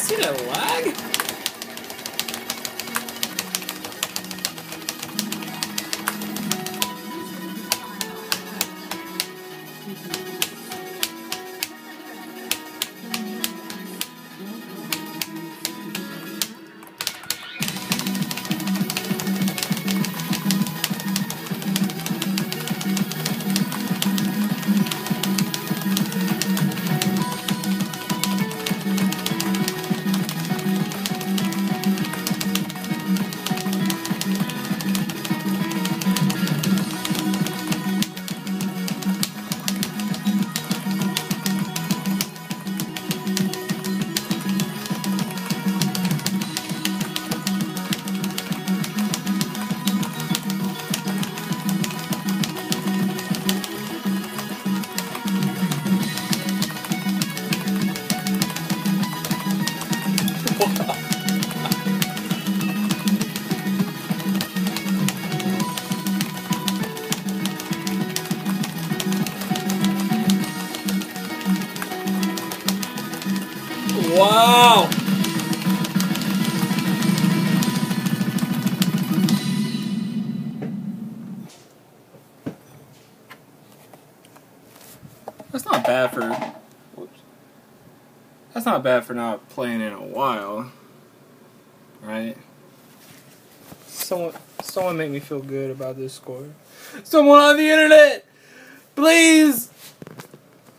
See that lag? Wow! That's not bad for. Whoops. That's not bad for not playing in a while, right? Someone make me feel good about this score. Someone on the internet, please.